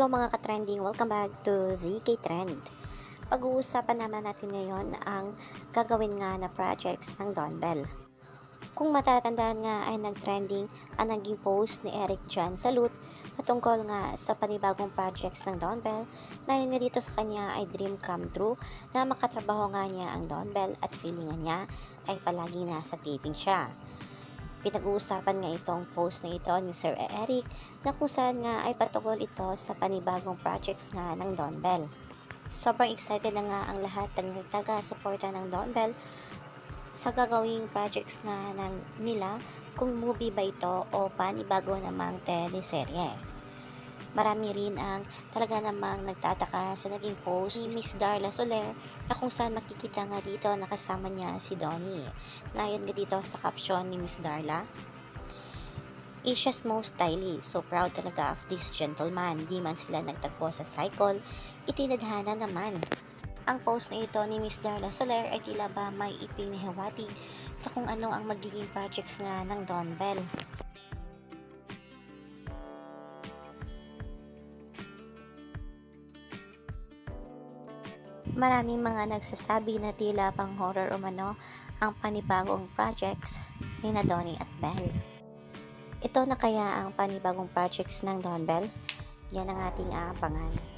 Hello mga ka-trending, welcome back to ZK Trend. Pag-uusapan naman natin ngayon ang gagawin nga na projects ng Don Bell. Kung matatandaan nga ay nag-trending ang naging post ni Eric Jan Salud patungkol nga sa panibagong projects ng Don Bell na yun nga dito sa kanya ay dream come true na makatrabaho nga niya ang Don Bell at feeling niya ay palaging nasa taping siya. Pinag-uusapan nga itong post na ito ni Sir Eric na kung saan nga ay patungkol ito sa panibagong projects nga ng Don Bell. Sobrang excited na nga ang lahat ng taga-suporta ng Don Bell sa gagawing projects nga nila kung movie ba ito o panibago namang teleserye. Marami rin ang talaga namang nagtataka sa naging post ni Miss Darla Soler na kung saan makikita nga dito nakasama niya si Donnie. Nayon nga dito sa caption ni Miss Darla, Asia's most stylish, so proud talaga of this gentleman. Di man sila nagtagpo sa cycle, itinadhana naman. Ang post na ito ni Miss Darla Soler ay tila ba may ipinahawati sa kung ano ang magiging projects nga ng Don Bell. Maraming mga nagsasabi na tila pang horror umano ang panibagong projects ni na Donnie at Bell. Ito na kaya ang panibagong projects ng Don Bell? Yan ang ating aabangan.